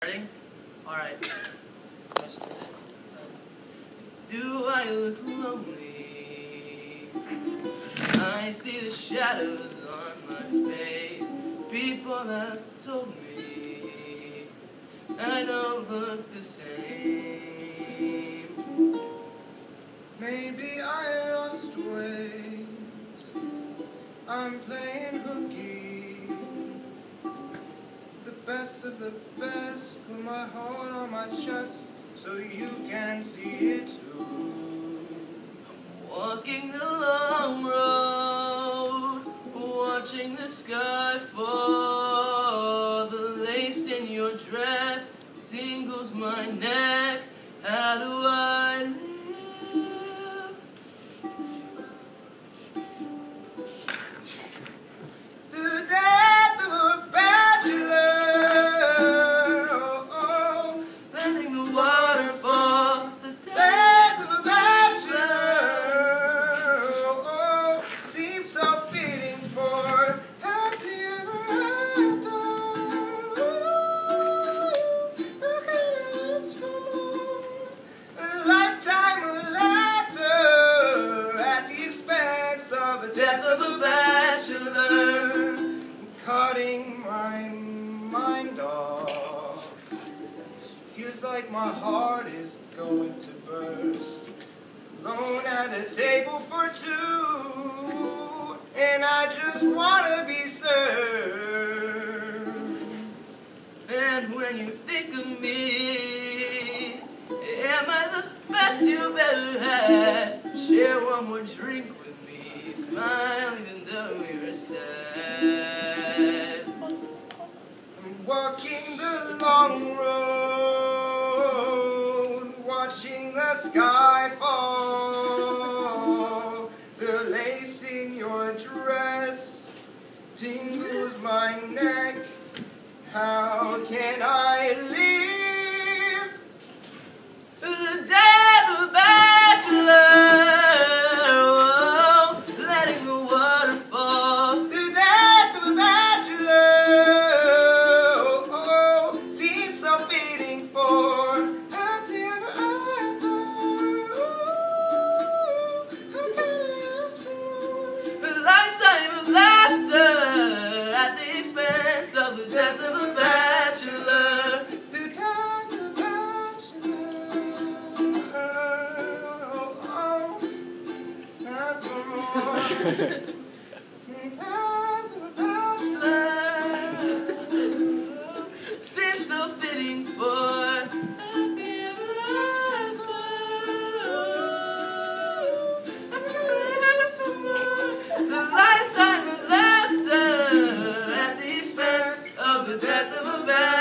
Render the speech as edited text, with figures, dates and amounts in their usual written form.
Ready? Alright. Do I look lonely? I see the shadows on my face. People have told me I don't look the same. Maybe I lost weight. I'm playing hooky. The best of the best. Put my heart on my chest so you can see it too. Walking the long road, watching the sky fall. The lace in your dress tingles my neck. How do I live? The death of a bachelor. Letting the water fall. The Death of a bachelor. Seems so fitting for happy ever after. Who can ask for more? A lifetime of laughter at the expense of the death of a bachelor. Cutting my mind off. Feels like my heart is going to burst. Alone at a table for two, and I just wanna be served. And when you think of me, am I the best you've ever had? Share one more drink with me, smile even though you're sad. I'm walking the long road, watching the sky fall. The lace in your dress tingles my neck. How can I live? The death of a bachelor, letting the water fall. The death of a bachelor seems so fitting for happy ever after. How can I ask for more? A lifetime of laughter at the expense of the death of a bachelor. The death of a bachelor. Not for more. Seems so fitting for happy ever after. The lifetime of laughter at the expense of the death of a bachelor.